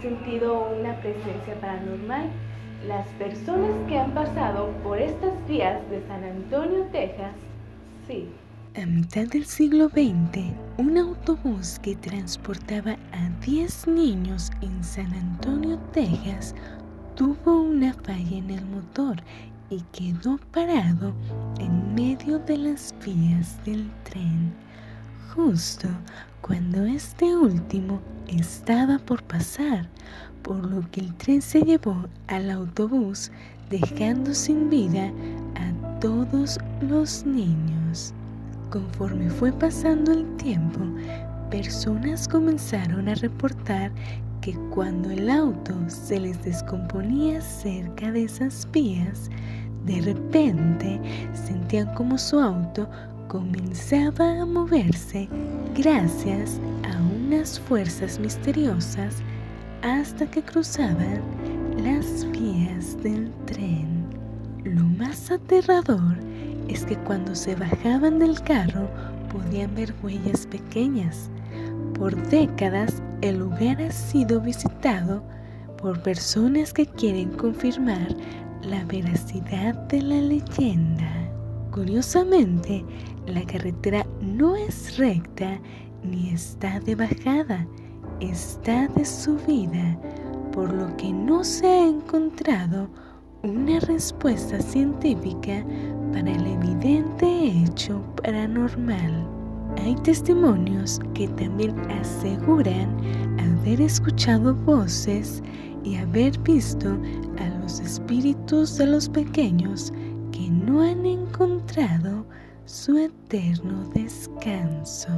sentido una presencia paranormal? Las personas que han pasado por estas vías de San Antonio, Texas, sí. A mitad del siglo XX, un autobús que transportaba a 10 niños en San Antonio, Texas, tuvo una falla en el motor y quedó parado en medio de las vías del tren, justo cuando este último estaba por pasar, por lo que el tren se llevó al autobús, dejando sin vida a todos los niños. Conforme fue pasando el tiempo, personas comenzaron a reportar que cuando el auto se les descomponía cerca de esas vías, de repente sentían como su auto comenzaba a moverse gracias a unas fuerzas misteriosas hasta que cruzaban las vías del tren. Lo más aterrador es que cuando se bajaban del carro podían ver huellas pequeñas. Por décadas el lugar ha sido visitado por personas que quieren confirmar la veracidad de la leyenda. Curiosamente, la carretera no es recta ni está de bajada, está de subida, por lo que no se ha encontrado una respuesta científica para el evidente hecho paranormal. Hay testimonios que también aseguran haber escuchado voces y haber visto a los espíritus de los pequeños que no han encontrado su eterno descanso.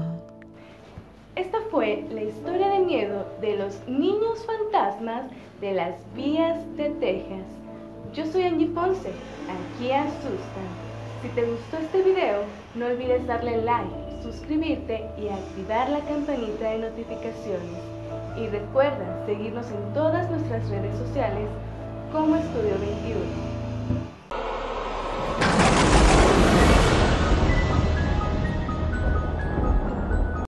Esta fue la historia de miedo de los niños fantasmas de las vías de Texas. Yo soy Angie Ponce, aquí asustan. Si te gustó este video, no olvides darle like, suscribirte y activar la campanita de notificaciones. Y recuerda seguirnos en todas nuestras redes sociales como Estudio 21.